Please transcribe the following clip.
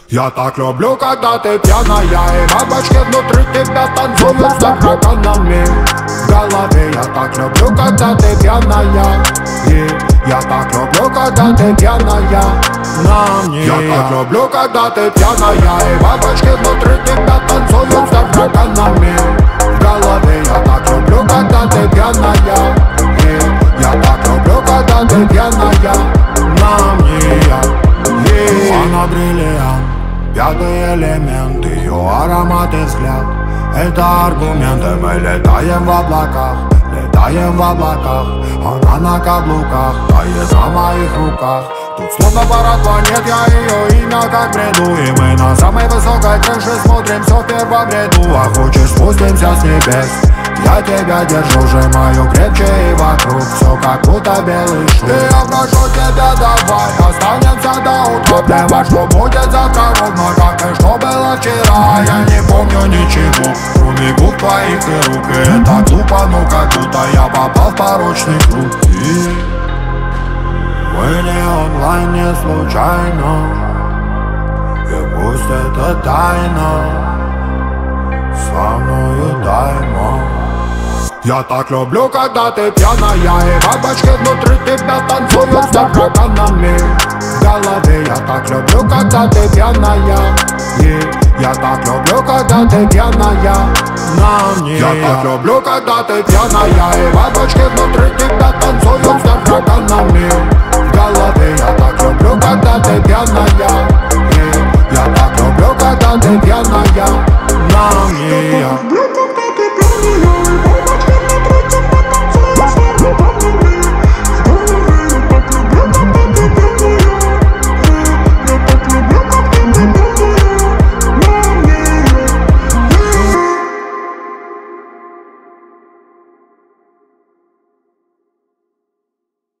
Я так люблю, когда ты пьяная, и бабочки внутри тебя танцуют с тараканами в голове. Я так люблю, когда ты пьяная, и я так люблю, когда ты пьяная на мне. Я так люблю, когда ты пьяная, и бабочки внутри тебя танцуют с тараканами в голове. Я так люблю, когда ты пьяная, и я так люблю, когда ты пьяная на мне. Она бриллиант, пятый элемент, ее аромат и взгляд — это аргументы. Мы летаем в облаках, летаем в облаках. Она на каблуках, тает на моих руках. Тут словно парад планет, я ее имя как бреду. И мы на самой высокой крыше смотрим все в первом ряду. А хочешь, спустимся с небес, я тебя держу, сжимаю крепче и вокруг все как будто белый шум. И я прошу тебя, давай останемся до утра. Плевать, что будет завтра, ровно как и что было вчера. Я не помню ничего, кроме губ твоих и рук. И это глупо, но как будто я попал в порочный круг. И мы не онлайн, не случайно, и пусть это тайна, со мною даймо. Я так люблю, когда ты пьяная, и бабочки внутри тебя танцуют с тараканами в голове. Я так люблю, когда ты пьяная, и я так люблю, когда ты пьяная на мне. Я так люблю, когда ты пьяная, и бабочки внутри тебя танцуют с тараканами в голове. Я так люблю, когда ты пьяная, и я так люблю, когда ты пьяная на мне.